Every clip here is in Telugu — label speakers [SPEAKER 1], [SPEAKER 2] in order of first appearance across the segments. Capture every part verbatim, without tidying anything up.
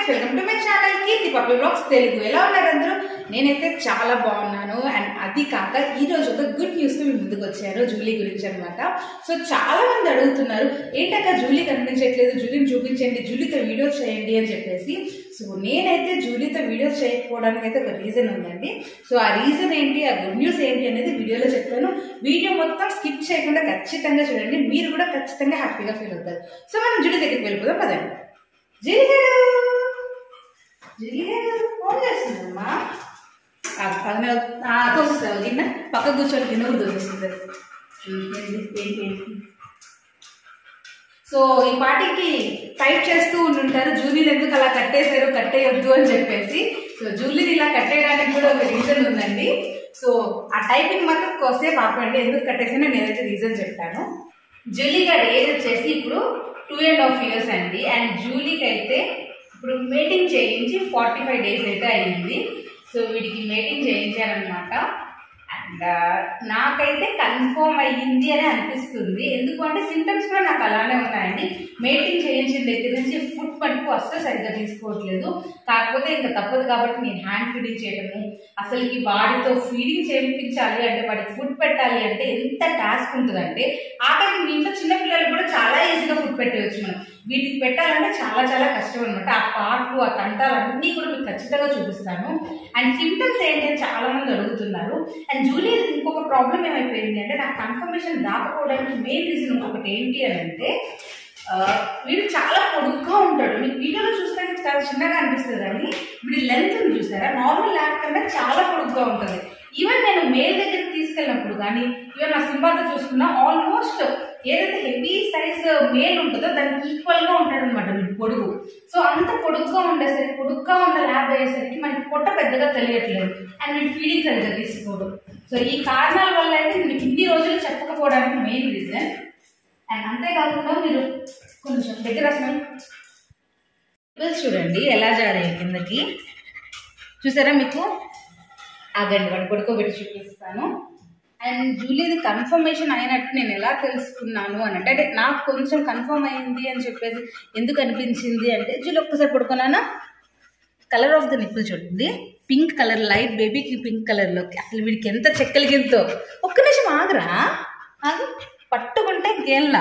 [SPEAKER 1] Friends, welcome to my channel Keerthi Puppy Blogs Telugu. ఎలా ఉన్నారు అందరూ? నేనైతే చాలా బాగున్నాను. అండ్ అది కాక ఈ రోజు ఒక గుడ్ న్యూస్ తో మీ ముందుకు వచ్చాను, జూలీ గురించి అనమాట. సో చాలా మంది అడుగుతున్నారు, ఏంటక్క జూలీ కనిపించట్లేదు, జూలీని చూపించండి, జూలీతో వీడియోస్ చేయండి అని చెప్పేసి. సో నేనైతే జూలీతో వీడియోస్ చేయకపోవడానికి అయితే ఒక రీజన్ ఉందండి. సో ఆ రీజన్ ఏంటి, ఆ గుడ్ న్యూస్ ఏంటి అనేది వీడియోలో చెప్తాను. వీడియో మొత్తం స్కిప్ చేయకుండా ఖచ్చితంగా చూడండి, మీరు కూడా ఖచ్చితంగా హ్యాపీగా ఫీల్ అవుతారు. సో మనం జూలీ దగ్గరికి వెళ్ళిపోదాం పదండి. జూలీ గారు, జూలీ గారు ఫోన్ చేస్తుందమ్మా. తోస్తావు గిన్నె పక్క కూర్చొని గిన్నె కూడా తోస్తుంది. సో ఈ పార్టీకి టైప్ చేస్తూ ఉంటుంటారు, జూలీని ఎందుకు అలా కట్టేశారు, కట్టేయొద్దు అని చెప్పేసి. సో జూలీని ఇలా కట్టేయడానికి కూడా ఒక రీజన్ ఉందండి. సో ఆ టైపింగ్ మాత్రం కోసేపు ఆపండి, ఎందుకు కట్టేసానో నేనైతే రీజన్ చెప్తాను. జూలీ గారి ఏజ్ వచ్చేసి ఇప్పుడు టూ అండ్ హాఫ్ ఇయర్స్ అండి. అండ్ జూలీకి అయితే ఇప్పుడు మేటింగ్ చేయించి ఫార్టీ ఫైవ్ డేస్ అయితే అయ్యింది. సో వీడికి మేటింగ్ చేయించారనమాట. అండ్ నాకైతే కన్ఫర్మ్ అయ్యింది అని అనిపిస్తుంది. ఎందుకు అంటే సింటమ్స్ కూడా నాకు అలానే ఉన్నాయండి. మేటింగ్ చేయించిన దగ్గర నుంచి ఫుడ్ మటుకు అస్సలు సరిగ్గా తీసుకోవట్లేదు. కాకపోతే ఇంకా తప్పదు కాబట్టి నేను హ్యాండ్ ఫీడింగ్ చేయడము, అసలుకి వాడితో ఫీడింగ్ చేయించాలి అంటే, వాడికి ఫుడ్ పెట్టాలి అంటే ఎంత టాస్క్ ఉంటుందంటే, ఆఖరికి మీ ఇంట్లో చిన్నపిల్లలు కూడా చాలా ఈజీగా ఫుడ్ పెట్టవచ్చు. మనం వీటికి పెట్టాలంటే చాలా చాలా కష్టం అనమాట. ఆ పాటలు, ఆ తంటాలు అన్నీ కూడా మీకు ఖచ్చితంగా చూపిస్తాను. అండ్ సిమ్టమ్స్ ఏంటి అని చాలా మంది అడుగుతున్నారు. అండ్ జూలీ ఇంకొక ప్రాబ్లం ఏమైపోయింది అంటే, నాకు కన్ఫర్మేషన్ రాకపోవడానికి మెయిన్ రీజన్ ఇంకొకటి ఏంటి అని అంటే, వీడు చాలా పొడుగ్గా ఉంటాడు. మీకు వీడియోలో చూస్తే చాలా చిన్నగా అనిపిస్తుంది, కానీ వీడి లెంత్ చూసారా, నార్మల్ ల్యాబ్ కన్నా చాలా పొడుగ్గా ఉంటుంది. ఈవెన్ నేను మేల్ దగ్గరికి తీసుకెళ్ళినప్పుడు కానీ, ఈవెన్ నా సింబాతో చూసుకున్నా ఆల్మోస్ట్ ఏదైతే హెవీ సైజ్ మేల్ ఉంటుందో దానికి ఈక్వల్ గా ఉంటాడు అనమాట వీడు పొడుగు. సో అంత పొడుగ్గా ఉండేసరికి, పొడుగ్గా ఉన్న ల్యాబ్ అయ్యేసరికి మనకి పొట్ట పెద్దగా తెలియట్లేదు. అండ్ వీడు ఫీడింగ్ సరిగ్గా తీసుకోడు. సో ఈ కారణాల వల్ల అయితే నేను ఇన్ని రోజులు చెప్పకపోవడానికి మెయిన్ రీజన్. అండ్ అంతేకాకుండా మీరు కొంచెం దగ్గర అసలు చూడండి ఎలా జారాయి కిందకి, చూసారా మీకు? ఆగండి, వాడు పడుకోబెట్టి చూపిస్తాను. అండ్ జూలీది కన్ఫర్మేషన్ అయినట్టు నేను ఎలా తెలుసుకున్నాను అని అంటే, అంటే నాకు కొంచెం కన్ఫర్మ్ అయింది అని చెప్పేసి ఎందుకు అనిపించింది అంటే, జూలీ ఒక్కసారి పడుకున్నానా, కలర్ ఆఫ్ ద నిప్పులు చూడండి, పింక్ కలర్, లైట్ బేబీకి పింక్ కలర్లోకి. అసలు వీడికి ఎంత చెక్కలిగింతో. ఒక్క నిమిషం ఆగరా, ఆగు, పట్టుకుంటే గేల్లా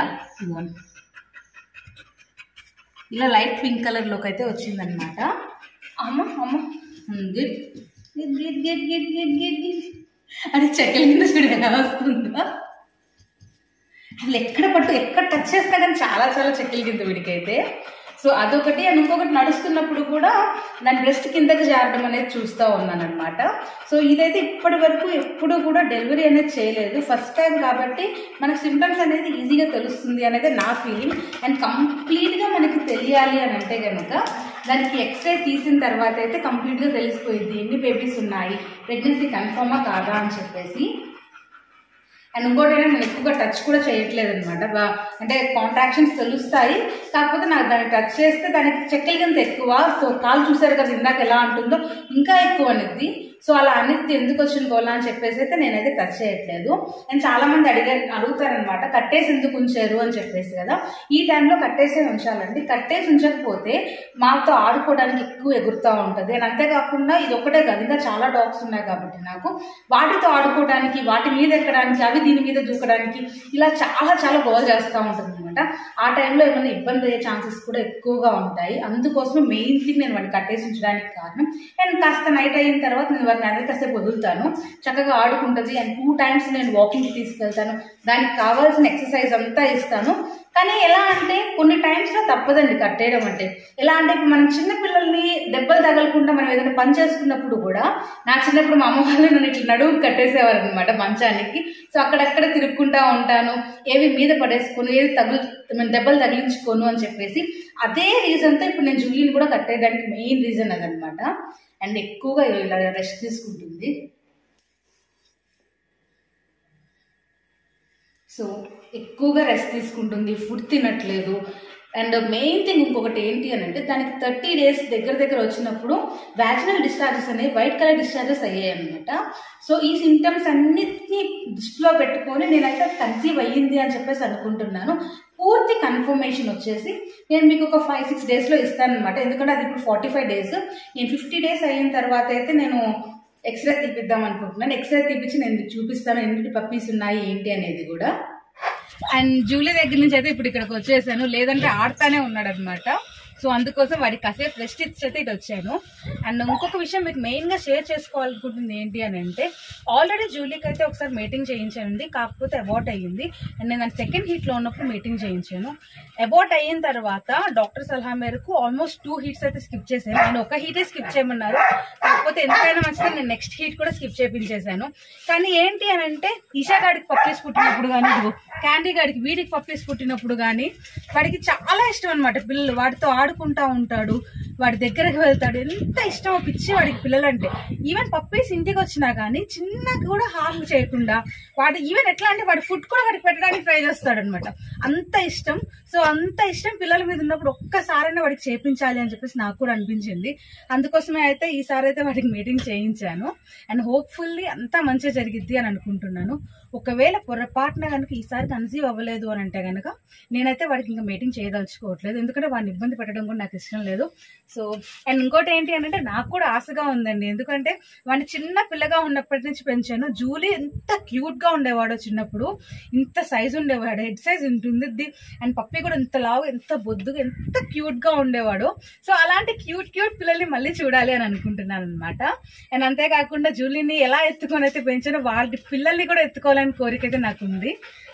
[SPEAKER 1] ఇలా లైట్ పింక్ కలర్లోకి అయితే వచ్చిందనమాట. అమ్మ అమ్మ గుడ్ గిట్ గిట్ గిట్ గిట్ గిట్ గిట్ గిట్ అది చెక్కల కింద చూడ ఎలా వస్తుందా. అసలు ఎక్కడ పట్టు ఎక్కడ టచ్ చేస్తా కానీ చాలా చాలా చెక్కల కింద వీడికైతే. సో అదొకటి. అండ్ ఇంకొకటి, నడుస్తున్నప్పుడు కూడా దాని బ్రెస్ట్ కిందకి జారడం అనేది చూస్తూ ఉన్నాను అనమాట. సో ఇదైతే ఇప్పటి వరకు ఎప్పుడు కూడా డెలివరీ అనేది చేయలేదు, ఫస్ట్ టైం కాబట్టి మనకు సిమ్టమ్స్ అనేది ఈజీగా తెలుస్తుంది అనేది నా ఫీలింగ్. అండ్ కంప్లీట్గా మనకి తెలియాలి అని అంటే కనుక దానికి ఎక్స్రే తీసిన తర్వాత అయితే కంప్లీట్గా తెలిసిపోయింది ఎన్ని బేబీస్ ఉన్నాయి, ప్రెగ్నెన్సీ కన్ఫర్మా కాదా అని చెప్పేసి. అండ్ ఇంకోటి నేను ఎక్కువగా టచ్ కూడా చేయట్లేదు అనమాట. అంటే కాంట్రాక్షన్స్ తెలుస్తాయి, కాకపోతే నాకు దాన్ని టచ్ చేస్తే దానికి చెక్కల కింద ఎక్కువ. సో కాలు చూసారు కదా ఇందాక ఎలా ఉంటుందో, ఇంకా ఎక్కువ అనేది. సో అలా అనేది ఎందుకు వచ్చింది గోలా అని చెప్పేసి అయితే నేనైతే టచ్ చేయట్లేదు. అండ్ చాలా మంది అడిగా అడుగుతారనమాట, కట్టేసి ఎందుకు ఉంచారు అని చెప్పేసి కదా. ఈ టైంలో కట్టేసే ఉంచాలండి. కట్టేసి ఉంచకపోతే మాతో ఆడుకోవడానికి ఎక్కువ ఎగురుతూ ఉంటుంది. అండ్ అంతేకాకుండా ఇది ఒకటే కాదు, ఇంకా చాలా డాగ్స్ ఉన్నాయి కాబట్టి నాకు వాటితో ఆడుకోవడానికి, వాటి మీద ఎక్కడానికి, అవి దీని మీద దూకడానికి, ఇలా చాలా చాలా గోల్ చేస్తూ ఉంటుంది అనమాట. ఆ టైంలో ఏమైనా ఇబ్బంది అయ్యే ఛాన్సెస్ కూడా ఎక్కువగా ఉంటాయి. అందుకోసమే మెయిన్ థింగ్ నేను వాటిని కట్టేసి ఉంచడానికి కారణం. అండ్ కాస్త నైట్ అయిన తర్వాత నేను వాటిని అనేది కాసేపు వదులుతాను, చక్కగా ఆడుకుంటుంది. అండ్ టూ టైమ్స్ నేను వాకింగ్కి తీసుకెళ్తాను, దానికి కావాల్సిన ఎక్సర్సైజ్ అంతా ఇస్తాను. కానీ ఎలా అంటే కొన్ని టైమ్స్లో తప్పదండి కట్టేయడం అంటే. ఎలా అంటే ఇప్పుడు మనం చిన్నపిల్లల్ని దెబ్బలు తగలకుండా మనం ఏదైనా పని చేసుకున్నప్పుడు కూడా, నా చిన్నప్పుడు మా అమ్మ వాళ్ళు నన్ను ఇట్లా నడువు కట్టేసేవారు అనమాట మంచానికి. సో అక్కడక్కడ తిరుక్కుంటా ఉంటాను, ఏవి మీద పడేసుకోను, ఏది తగులు దెబ్బలు తగిలించుకోను అని చెప్పేసి. అదే రీజన్తో ఇప్పుడు నేను జూలీని కూడా కట్టేయడానికి మెయిన్ రీజన్ అదనమాట. అండ్ ఎక్కువగా ఇలా రెస్ట్ తీసుకుంటుంది. సో ఎక్కువగా రెస్ట్ తీసుకుంటుంది, ఫుడ్ తినట్లేదు. అండ్ మెయిన్ థింగ్ ఇంకొకటి ఏంటి అని అంటే, దానికి థర్టీ డేస్ దగ్గర దగ్గర వచ్చినప్పుడు వ్యాజినల్ డిశ్చార్జెస్ అనేవి వైట్ కలర్ డిశ్చార్జెస్ అయ్యాయి అనమాట. సో ఈ సింటమ్స్ అన్నిటినీ దృష్టిలో పెట్టుకొని నేనైతే కన్సీవ్ అయ్యింది అని చెప్పేసి అనుకుంటున్నాను. పూర్తి కన్ఫర్మేషన్ వచ్చేసి నేను మీకు ఒక ఫైవ్ సిక్స్ డేస్లో ఇస్తాను అనమాట. ఎందుకంటే అది ఇప్పుడు ఫార్టీ ఫైవ్ డేస్ నేను ఫిఫ్టీ డేస్ అయిన తర్వాత అయితే నేను ఎక్స్రే తీపిద్దాం అనుకుంటున్నాను. ఎక్స్రే తీపించి నేను మీకు చూపిస్తాను ఎన్ని పప్పీస్ ఉన్నాయి ఏంటి అనేది కూడా. అండ్ జూలీ దగ్గర నుంచి అయితే ఇప్పుడు ఇక్కడికి వచ్చేసాను, లేదంటే ఆడుతానే ఉన్నాడు అనమాట. సో అందుకోసం వాడికి కాసేపు రెస్ట్ ఇచ్చి అయితే ఇటు వచ్చాను. అండ్ ఇంకొక విషయం మీకు మెయిన్గా షేర్ చేసుకోవాలనుకుంటుంది ఏంటి అని అంటే, ఆల్రెడీ జూలీకి అయితే ఒకసారి మీటింగ్ చేయించానండి, కాకపోతే అబార్ట్ అయ్యింది. అండ్ నేను సెకండ్ హీట్లో ఉన్నప్పుడు మీటింగ్ చేయించాను. అబార్ట్ అయిన తర్వాత డాక్టర్ సలహా మేరకు ఆల్మోస్ట్ టూ హీట్స్ అయితే స్కిప్ చేశాను. నేను ఒక హీటే స్కిప్ చేయమన్నారు, కాకపోతే ఎందుకైనా మంచిది నేను నెక్స్ట్ హీట్ కూడా స్కిప్ చేయించేశాను. కానీ ఏంటి అని అంటే, ఈషా గాడికి పప్పీస్ పుట్టినప్పుడు కానీ, క్యాండీ గాడికి వీడికి పప్పీస్ పుట్టినప్పుడు కానీ వాడికి చాలా ఇష్టం అనమాట పిల్లలు. వాడితో ఆడుకుంటా ఉంటాడు, వాడి దగ్గరకు వెళ్తాడు, ఎంత ఇష్టమో పిచ్చి వాడికి పిల్లలు అంటే. ఈవెన్ పప్పీస్ ఇంటికి వచ్చినా కానీ చిన్నగా కూడా హార్మ్ చేయకుండా వాడు ఈవెన్ ఎట్లా అంటే వాడి ఫుడ్ కూడా వాడికి పెట్టడానికి ట్రై చేస్తాడు అనమాట. అంత ఇష్టం. సో అంత ఇష్టం పిల్లల మీద ఉన్నప్పుడు ఒక్కసారైనా వాడికి చేయించాలి అని చెప్పేసి నాకు కూడా అనిపించింది. అందుకోసమే అయితే ఈసారి అయితే వాడికి మీటింగ్ చేయించాను. అండ్ హోప్ఫుల్లీ అంతా మంచిగా జరిగిద్ది అని అనుకుంటున్నాను. ఒకవేళ పొరపాటున కనుక ఈసారి కన్సీవ్ అవ్వలేదు అని అంటే కనుక నేనైతే వాడికి ఇంకా మీటింగ్ చేయదలుచుకోవట్లేదు, ఎందుకంటే వాడిని ఇబ్బంది పెట్టడం కూడా నాకు ఇష్టం లేదు. సో అండ్ ఇంకోటి ఏంటి అని అంటే, నాకు కూడా ఆశగా ఉందండి, ఎందుకంటే వాడిని చిన్న పిల్లగా ఉన్నప్పటి నుంచి పెంచాను. జూలీ ఎంత క్యూట్ గా ఉండేవాడో చిన్నప్పుడు, ఇంత సైజు ఉండేవాడు, హెడ్ సైజ్ ఉంటుంది. అండ్ పప్పి కూడా ఎంత లావు, ఎంత బొద్దుగా, ఎంత క్యూట్ గా ఉండేవాడు. సో అలాంటి క్యూట్ క్యూట్ పిల్లల్ని మళ్ళీ చూడాలి అని అనుకుంటున్నాను అనమాట. అండ్ అంతేకాకుండా జూలీని ఎలా ఎత్తుకొని అయితే పెంచానో వాళ్ళ పిల్లల్ని కూడా ఎత్తుకోవాలని కోరిక అయితే నాకు ఉంది.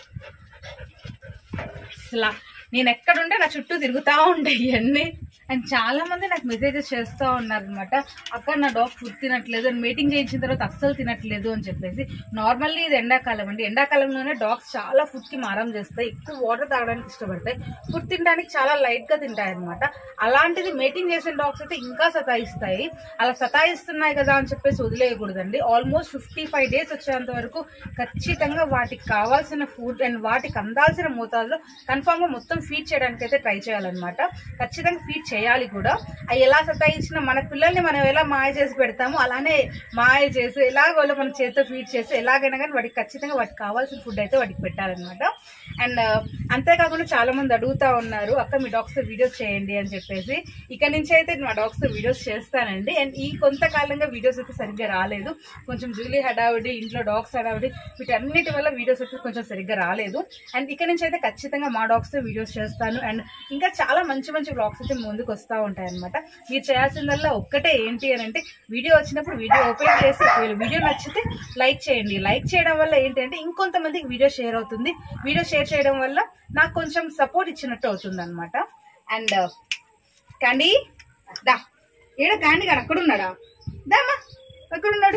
[SPEAKER 1] అసలు నేను ఎక్కడుంటే నా చుట్టూ తిరుగుతూ ఉంటాయి ఇవన్నీ. అండ్ చాలా మంది నాకు మెసేజెస్ చేస్తూ ఉన్నారు అనమాట, అక్కడ నా డాగ్ ఫుడ్ తినట్లేదు, అండ్ మీటింగ్ చేయించిన తర్వాత అస్సలు తినట్లేదు అని చెప్పేసి. నార్మల్లీ ఇది ఎండాకాలం అండి, ఎండాకాలంలోనే డాగ్స్ చాలా ఫుడ్ కి మారం చేస్తాయి, ఎక్కువ వాటర్ తాగడానికి ఇష్టపడతాయి, ఫుడ్ తినడానికి చాలా లైట్ గా తింటాయి అనమాట. అలాంటిది మీటింగ్ చేసిన డాగ్స్ అయితే ఇంకా సతాయిస్తాయి. అలా సతాయిస్తున్నాయి కదా అని చెప్పేసి వదిలేయకూడదండి. ఆల్మోస్ట్ ఫిఫ్టీ ఫైవ్ డేస్ వచ్చేంత వరకు ఖచ్చితంగా వాటికి కావాల్సిన ఫుడ్ అండ్ వాటికి అందాల్సిన మోతాదులో కన్ఫామ్ గా మొత్తం ఫీడ్ చేయడానికి అయితే ట్రై చేయాలన్నమాట. ఖచ్చితంగా ఫీడ్ చేయాలి కూడా. అవి ఎలా సతాయించినా మన పిల్లల్ని మనం ఎలా మాయ చేసి పెడతామో అలానే మాయ చేసి ఎలాగోలో మన చేతితో ఫీడ్ చేసి ఎలాగైనా కానీ వాటికి ఖచ్చితంగా వాటికి కావాల్సిన ఫుడ్ అయితే వాటికి పెట్టాలన్నమాట. అండ్ అంతేకాకుండా చాలా మంది అడుగుతా ఉన్నారు, అక్క మీ డాగ్స్ తో వీడియోస్ చేయండి అని చెప్పేసి. ఇక నుంచి అయితే మా డాగ్స్ తో వీడియోస్ చేస్తానండి. అండ్ ఈ కొంతకాలంగా వీడియోస్ అయితే సరిగ్గా రాలేదు, కొంచెం జూలీ హడావిడి, ఇంట్లో డాగ్స్ హడావిడి, వీటన్నిటి వల్ల వీడియోస్ అయితే కొంచెం సరిగ్గా రాలేదు. అండ్ ఇక నుంచి అయితే ఖచ్చితంగా మా డాగ్స్ తో వీడియోస్ చేస్తాను. అండ్ ఇంకా చాలా మంచి మంచి బ్లాగ్స్ అయితే ముందుకు వస్తూ ఉంటాయి అనమాట. మీరు చేయాల్సిందల్లా ఒక్కటే ఏంటి అని అంటే, వీడియో వచ్చినప్పుడు వీడియో ఓపెన్ చేసి వీడియో నచ్చితే లైక్ చేయండి. లైక్ చేయడం వల్ల ఏంటంటే ఇంకొంతమందికి వీడియో షేర్ అవుతుంది, వీడియో షేర్ చేయడం వల్ల నాకు కొంచెం సపోర్ట్ ఇచ్చినట్టు అవుతుంది అనమాట. అండ్ క్యాండీ దా, ఏడా క్యాండీ గారు అక్కడున్నాడా? దామా ఎక్కడున్నాడు?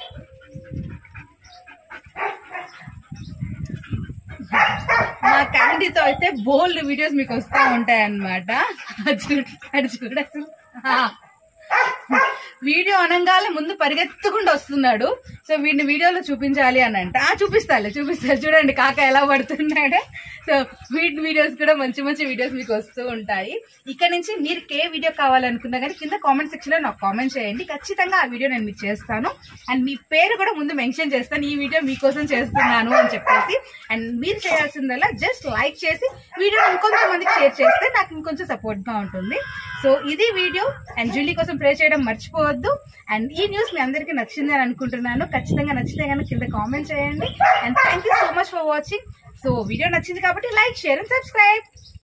[SPEAKER 1] మా క్యాండీతో అయితే బోల్డ్ వీడియోస్ మీకు వస్తూ ఉంటాయి అన్నమాట. అది చూడ వీడియో అనగానే ముందు పరిగెత్తకుండా వస్తున్నాడు. సో వీడిని వీడియోలో చూపించాలి అని అంటే ఆ చూపిస్తాలే చూపిస్తా చూడండి కాక ఎలా పడుతున్నాడు. సో వీటి వీడియోస్ కూడా మంచి మంచి వీడియోస్ మీకు వస్తూ ఉంటాయి. ఇక్కడ నుంచి మీరు ఏ వీడియో కావాలనుకున్నా కానీ కింద కామెంట్ సెక్షన్ లో నాకు కామెంట్ చేయండి, ఖచ్చితంగా ఆ వీడియో నేను మీకు చేస్తాను. అండ్ మీ పేరు కూడా ముందు మెన్షన్ చేస్తాను, ఈ వీడియో మీకోసం చేస్తున్నాను అని చెప్పేసి. అండ్ మీరు చేయాల్సిందల్లా జస్ట్ లైక్ చేసి వీడియో ఇంకొంతమందికి షేర్ చేస్తే నాకు ఇంకొంచెం సపోర్ట్ గా ఉంటుంది. సో ఇది వీడియో. అండ్ జూలీ కోసం ప్రే చేయడం మర్చిపోవద్దు. అండ్ ఈ న్యూస్ మీ అందరికీ నచ్చింది అని అనుకుంటున్నాను. ఖచ్చితంగా నచ్చితే కనుక కింద కామెంట్ చేయండి. And thank you so much for watching. So video నచ్చింది కాబట్టి లైక్, షేర్ అండ్ సబ్స్క్రైబ్.